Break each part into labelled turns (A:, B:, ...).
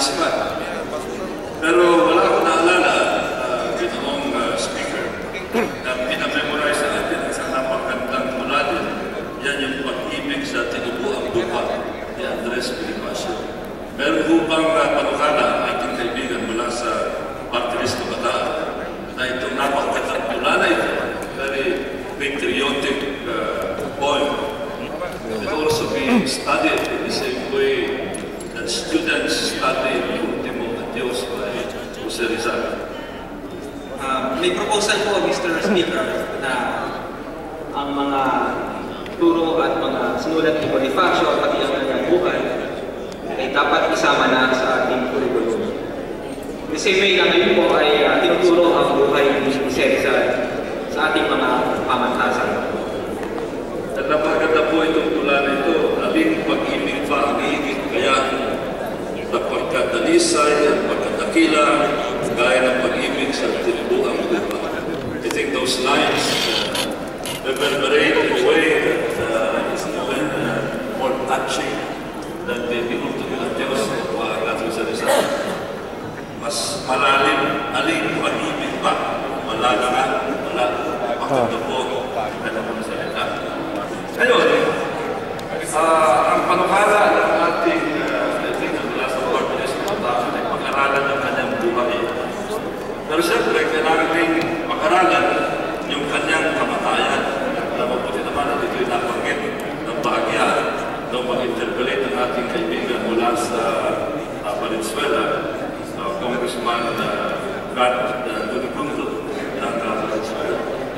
A: spot. Pero wala akong naalala, ginoong speaker, na pinamemorize natin ang isang napakagandang mula din. Yan yung pag-ibig sa tinubuang lupa ni Andres Bonifacio. Meron ho bang panukala ang ating kaibigan mula sa Partilista Bataan na itong napakagandang mula na ito, very patriotic poem, it also be studied in the same way that students study the Ultimo Adios by Jose Rizal.
B: May proposal po, Mr. Speaker, na ang mga turo at mga sinulat ni Bonifacio at pati ang kanyang buhay ay dapat isama na sa ating curriculum. The same way na ngayon po ay tinuturo ang buhay ni Jose Rizal sa ating mga pamantasan.
A: At napakaganda po itong tula nito, aling pag-ibig pa ang higit kaya na pagkadalisay at pagkadakila gaya ng pag-ibig sa tinubuang lupa. I think those lines reverberate in a way that is even more touching than the Ultimo Adios of Gato Rizal. Mas malalim, aling pag-ibig pa, wala maganda po ano po sa salita. Ngayon, ang panukala ng ating mula sa Court is ay pag-aralan ng kanyang buhay. Pero siyempre, kailangan rin pag-aralan yung kanyang kamatayan. Na mabuti naman at ito'y napanggit ng bahagya nung mag-interpolate ng ating kaibigan mula sa Valenzuela, Congressman Brad Dunipunto ng Valenzuela.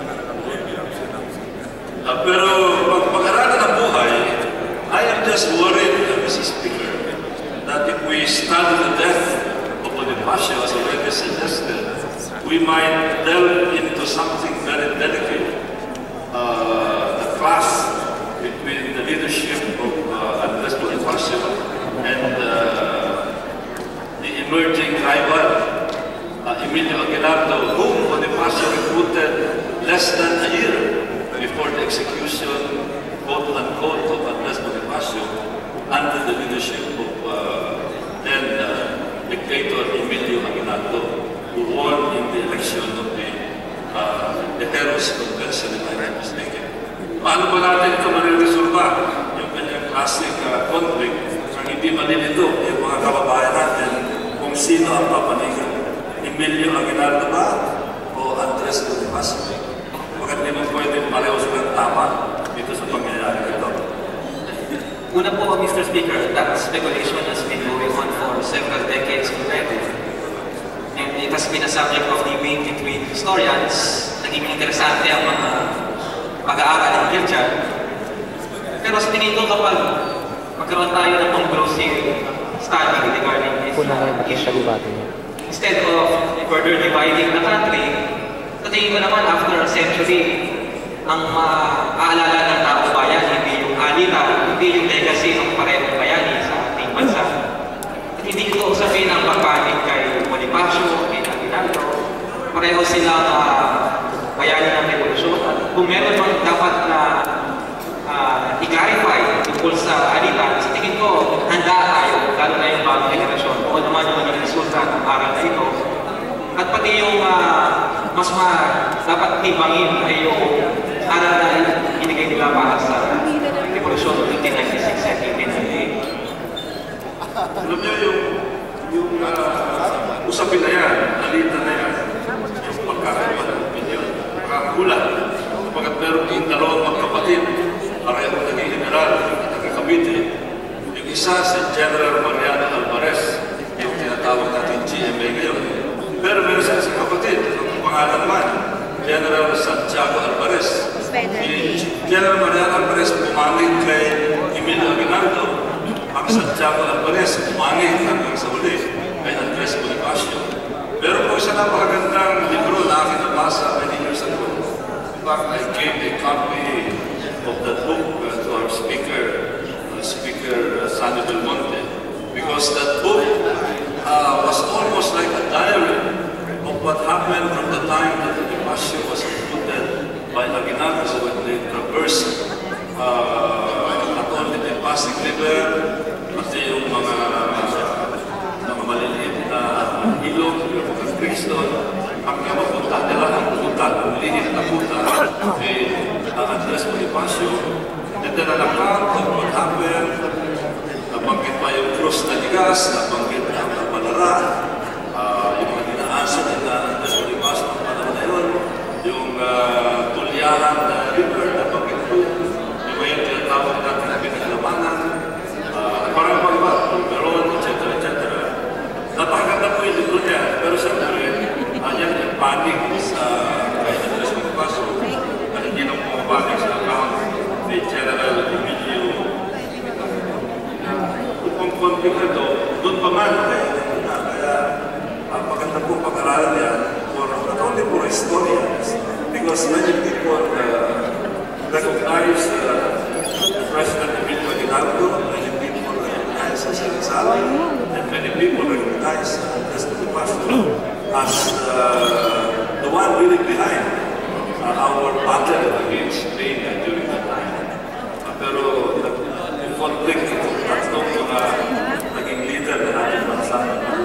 A: Pero pag-aralan ng buhay, I am just worried, Mr. Speaker, that if we study the death of Bonifacio, as already suggested, we might delve into something very delicate, the clash between the leadership of Andres Bonifacio and the emerging rival, Emilio Aguinaldo, whom Bonifacio recruited less than a year before the execution, quote-unquote, of Andres Bonifacio under the leadership of then dictator Emilio Aguinaldo, who won in the election of the Heroes Convention, if I'm not mistaken. Paano ba natin ito mariresolba? Yung kanyang classic conflict, ang hindi malilito yung mga kababayan natin kung sino ang papanigan. Emilio Aguinaldo ba o Andres Bonifacio? Bakit hindi mo pwede pareho silang tama dito sa pangyayari ito?
B: Una po, Mr. Speaker, that speculation has been going on for several decades already. And it has been a subject of debate between historians. Naging interesante ang mga pag-aaral ng dyan. Pero sa tingin ko, kapag magkaroon tayo ng conclusive study regarding this issue, instead of further dividing the country, sa tingin ko naman, after a century, ang maaalala ng taong bayan, hindi yung alita, hindi yung legacy ng parehong bayani sa ating bansa. At hindi ko sabihin ang pagpanig kay Bonifacio, kay Aguinaldo, pareho silang bayani ng revolusyon. At kung meron mang dapat na i-clarify tungkol sa alita, sa tingin ko, handa tayo, lalo na yung bagong generasyon, o naman yung maging resulta ng aral na ito. At pati yung mas dapat tibangin ay yung aral na inigay nila para sa revolusyon ng 1896 at 1898.
A: Alam niyo yung usapin na yan, alita na yan, yung pagkakaiba ng opinion, nakakagulat. Kapag meron yung dalawang magkapatid, pareho naging general, nagkakabiti. Yung isa si General Mariano Alvarez, yung tinatawag natin GMA ngayon. Pero meron siya sa kapatid, ang pangalan naman, General Santiago Alvarez. General Mariano Alvarez pumangit kay Emilio Aguinaldo. Ang Santiago Alvarez pumangit hanggang sa huli kay Andres Bonifacio. Pero po isa napakagandang libro na aking nabasa many years ago. In fact, I gave a copy of that book to our speaker, Sandy Del Monte, because that book was almost like a diary of what happened from the time that Bonifacio was recruited by Aguinaldo when they traversed not only the Pasig River, pati yung mga then an account of what happened, nabanggit pa yung krus na ligas, nabanggit ang napalara, yung mga dinaasan nila sa limas ng panahon na yun, yung tulyahan na river, nabanggit po, yung mga yung tinatawag natin na pinagalabanan, parang pang-iba, Tulgaron, etc. Napakaganda po yung libro niya, pero siyempre, yan yung panig sa kahit na Andres Bonifacio, na hindi nang pumapanig sa account ni General Emilio. Kung konflikto, doon pa man, kaya maganda po pag-aralan yan for not only for historians, because many people recognize President Emilio Aguinaldo, many people recognize Jose Rizal, and many people recognize Andres Bonifacio as the one really behind our battle against Spain during that time. Pero yung conflict itong tatlong mga naging leader na ating bansa.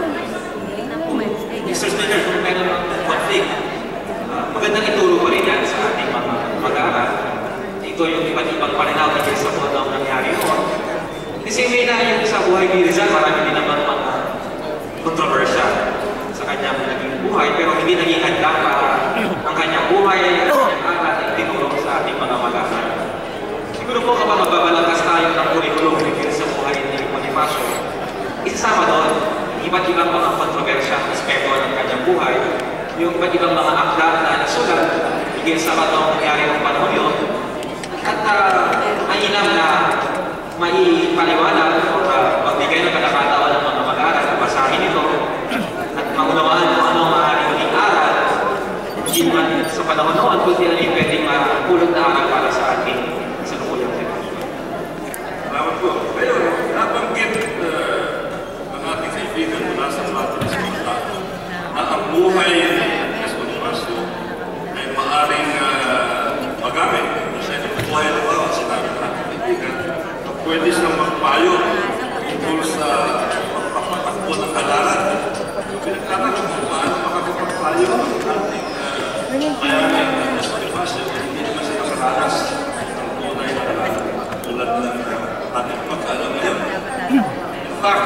B: Mr. Speaker, kung meron ng conflict, magandang ituro pa rin yan sa ating mga mag-aaral. Ito yung iba't ibang pananaw na sa kung ano nangyari noon. Kasi may na yung sa buhay ni Rizal, marami din naman mga kontrobersya sa kanyang naging buhay, pero hindi naging handa para ang kanyang buhay ay tinulong sa ating mga mag-aaral. Siguro po kapag magbabalangkas tayo ng kurikulum sa buhay ni Bonifacio, isasama doon iba't ibang mga kontrobersya at aspeto ng kanyang buhay, yung iba't ibang mga akda na nasulat higil sa katong nangyari ng panahon yun, at mainam na maipaliwanag o magbigay ng pagkakataon ng mga mag-aaral na basahin ito at maunawaan kung ano maaaring maging aral, hindi man sa panahon noon, kundi ano yung pwedeng mapulot na aral para sa ating salukuyang sitwasyon.
A: Salamat po. Ngayon, nabanggit ng ating kaibigan mula sa Patrice Mita na ang buhay ni Andres Bonifacio ay maaaring magamit sa inyong buhay na bawat sinabi ng ating kaibigan. Pwede silang magpayo tungkol sa pagpapatakbo ng halalan. Pinagtatanong kung paano makakapagpayo ang ating mayaman ng Andres Bonifacio, hindi naman sila makaranas ng tunay na halalan tulad ng ating pagkaalam ngayon. In fact,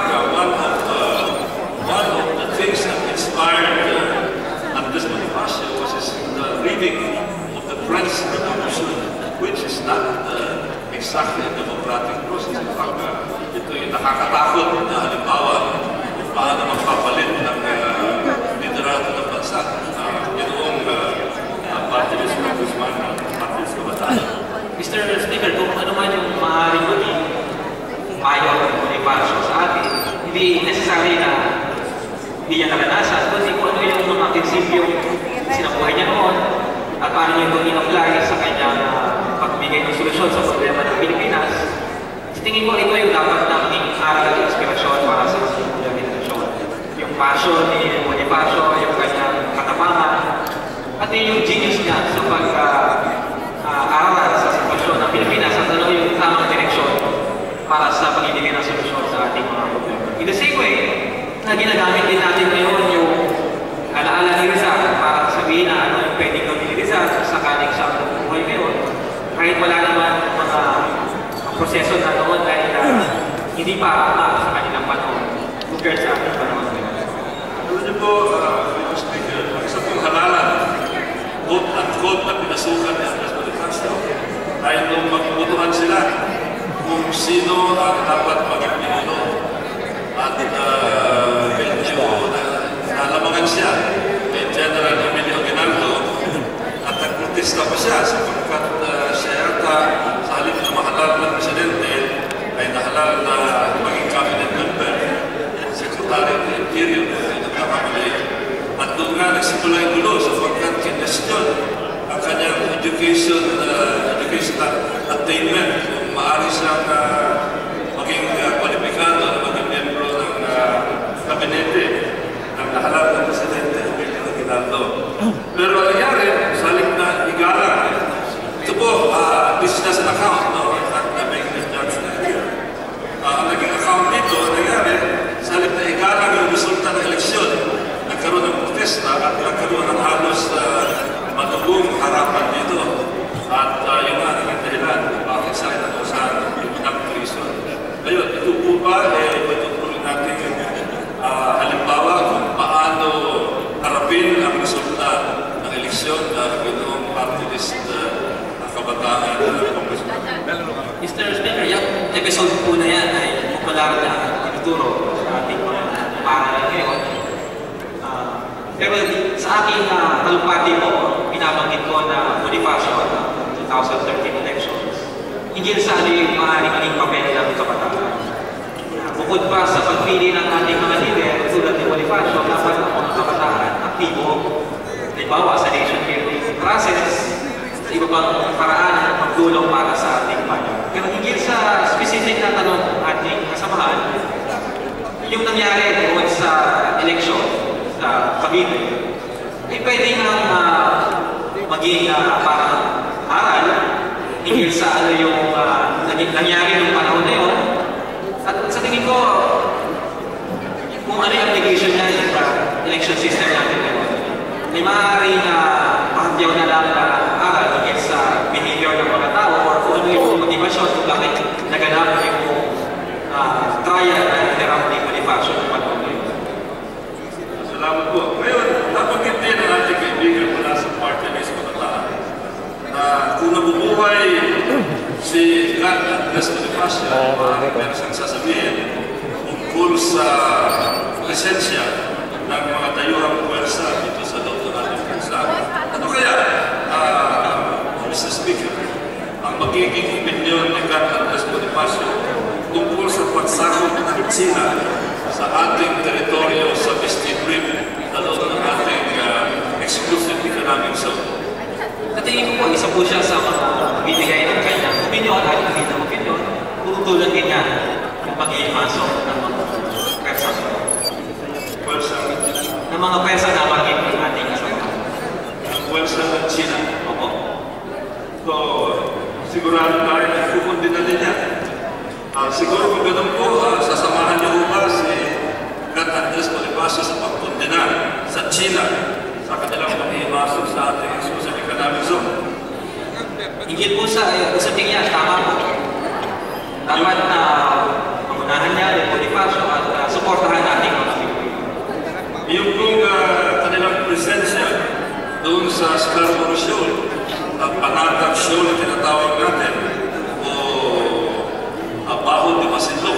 A: one of the things that inspired Andres Bonifacio was his reading of the French Revolution, which is not exactly a democratic process. In fact, ito yung nakakatakot na halimbawa kung paano magpapalit ng liderato ng bansa. Ginoong Patrice Guzman ng Patrice Kabataan.
B: Mr. Speaker, kung ano man yung maaaring maging payo ng Bonifacio sa atin, hindi necessary na hindi niya naranasan, kundi kung ano yung mga prinsipyong sinabuhay niya noon at paano niya ito in-apply sa kanyang pagbigay ng solusyon sa problema ng Pilipinas. Tingin ko ito yung dapat nating aral at inspirasyon para sa ating generasyon. Yung passion ni Bonifacio, yung kanyang katapangan, at yung genius niya sa pag-aaral sa sitwasyon ng Pilipinas at ano yung tamang direksyon para sa pag-ibigay ng solusyon sa ating mga problema. In the same way, na ginagamit din natin ngayon yung alaala ni Rizal para sabihin na ano yung pwedeng gawin ni Rizal sa sakaling siya ang buhay ngayon, kahit wala naman mga proseso na noon dahil hindi pa sa kanilang panahon compared sa ating panahon ngayon.
A: Alam niyo po, Mr. Speaker, isa pong halalan, quote-unquote na pinasukan ni Andres Bonifacio, dahil nung magbutuhan sila kung sino ang dapat maging pinuno at medyo nalamangan siya kay General Emilio Aguinaldo at nagprotesta pa siya sapagkat siya yata sa halip na mahalal ng presidente ay nahalal na maging cabinet member Secretary of the Interior ay nagkakamali at doon nga nagsimula yung gulo sapagkat kinestyon ang kanyang educational attainment kung maaari siyang maging kwalipikado na maging membro ng kabinete ng nahalal ng presidente Emilio Aguinaldo. Pero ang nangyari, sa halip na igalang, ito po, this is just an account, no? Not making a judgment here. Ang naging account dito, nangyari, sa halip na igalang yung resulta ng eleksyon, nagkaroon ng protesta at nagkaroon ng halos matubong harapan dito. At yun nga, naging dahilan bakit
B: episode po na yan ay popular na tinuturo sa ating mga paaralan ngayon. Pero sa aking talumpati po, binabanggit ko na Bonifacio ng 2013 elections. Hinggil sa ano yung maaaring maging papel ng kabataan. Bukod pa sa pagpili ng ating mga leader, tulad ni Bonifacio, dapat ang mga kabataan aktibo, halimbawa sa nation building process, sa iba pang paraan ng pagdulong para sa ating bayan. Pero hinggil sa specific na tanong ng ating kasamahan, yung nangyari doon sa election sa Cavite, ay pwede nang maging parang aral hinggil sa ano yung nangyari ng panahon na yun. At sa tingin ko, kung ano yung application niya yung election system natin ngayon, may maaaring pahagyaw na lang na aral hinggil sa behavior ng mga tao or kung ano yung motivasyon kung bakit naganap yung trial na hinarap ni Bonifacio ng panahon na yun.
A: Salamat po. Ngayon, napagit din ang ating kaibigan mula sa party list kabataan na kung nabubuhay si God Andres Bonifacio, meron siyang sasabihin tungkol sa presensya ng mga dayuhang puwersa dito sa loob ng ating bansa. Ano kaya, Mr. Speaker, ang magiging opinion ni God Andres Bonifacio tungkol sa pagsakop ng China sa ating teritoryo sa Western Rim na loob ng ating exclusive economic zone?
B: Natingin ko po, isa po siya sa mga binigay ng kanyang opinion at hindi ng opinion, tutulad din niya yung pag-iimasok ng mga pwersa. Ng mga pwersa na maging ng ating kasama.
A: Ang pwersa ng China.
B: Opo.
A: So, sigurado tayo na kukundi na din yan. Siguro kung ganun po, sasamahan niyo ba si God Andres Bonifacio sa pagkundina sa China sa kanilang pag-iimasok sa ating exclusive economic zone?
B: Hinggil po sa tingin niya, tama po. Dapat na pangunahan niya yung Bonifacio at suportahan natin mga Pilipino.
A: Yung kung kanilang presensya doon sa Scarborough Shoal, Panatag Shoal na tinatawag natin, o Bahon de Masinloc,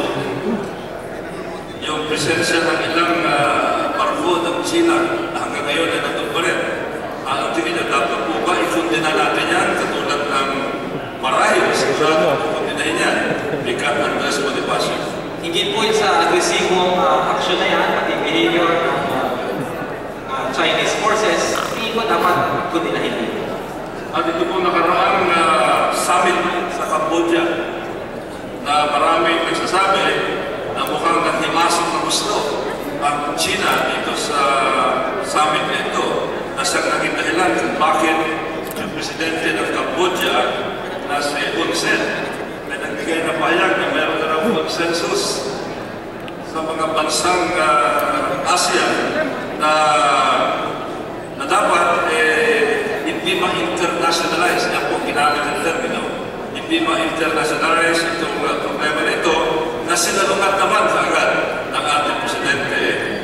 A: yung presensya ng ilang barko ng China na hanggang ngayon ay nandun pa rin. Ang tingin niya, dapat po ba ikundina natin yan katulad ng marahil sigurado ikundinahin yan ni God Andres Bonifacio?
B: Hinggil po sa agresibong aksyon na yan at yung behavior ng Chinese forces, hindi ko dapat kundinahin.
A: At ito po nakaraang summit sa Cambodia na maraming nagsasabi na mukhang naghimasok na gusto ang China dito sa summit na ito na siyang naging dahilan kung bakit yung presidente ng Cambodia na si Hun Sen ay nagbigay na payag na meron na ng consensus sa mga bansang ASEAN na dapat hindi ma-internationalize. Yan po ginamit ang termino. Hindi ma-internationalize itong problema nito na sinalungat naman kaagad ng ating presidente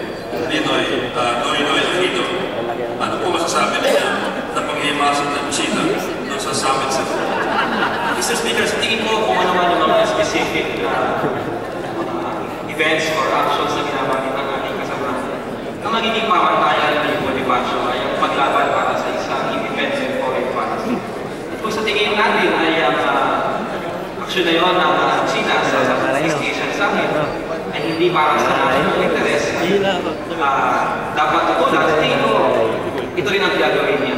A: Noynoy Aquino. Ano po masasabi niya na pag-iimasok ng China doon sa summit sa
B: Mr. Speaker, sa tingin ko kung ano man yung mga specific events or actions na ginamit ng ating kasamahan, ang magiging pamantayan ng Bonifacio ay ang paglaban para sa isang independent foreign policy. At kung sa tingin natin ay ang aksyon na yun ng China sa East Asian Summit ay hindi para sa national interest, dapat tutunan. Sa tingin ko, ito rin ang gagawin niya.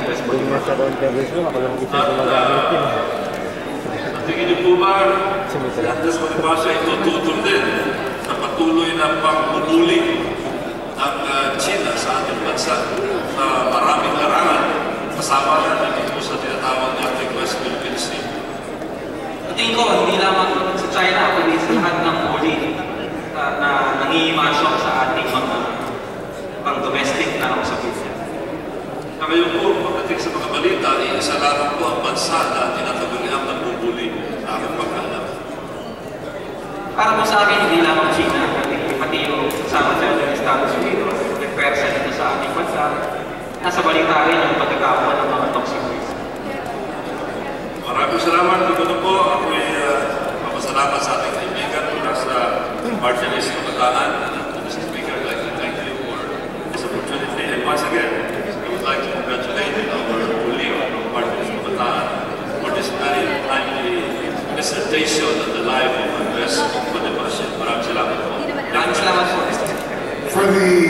A: Tingin niyo po ba si Andres Bonifacio ay tututol din sa patuloy na pagpupuli ng China sa ating bansa sa maraming larangan kasama natin dito sa tinatawag nating West Philippine Sea?
B: Tingin ko, hindi lamang sa China, kundi sa lahat ng huli na nangihimasok sa ating mga pang-domestic na usapin.
A: Ngayon po, pagdating sa mga balita, isa lamang po ang bansa na tinataguriang nabubuli sa aking pagkalam.
B: Para po sa akin, hindi lamang China, pati yung kasama dyan ng Estados Unidos, yung persa dito sa ating bansa, nasa balita rin yung pagkakawa ng mga toxic waste.
A: Maraming salamat. Ito po, ako'y salamat sa ating kaibigan mula sa Party List Kabataan. Mr. Speaker, I'd like to thank you for this opportunity. And once again, I would like to congratulate our colleague from Party List Kabataan for this very timely dissertation on the life of Andres Bonifacio. Maraming salamat po.
B: Maraming salamat po.
C: For the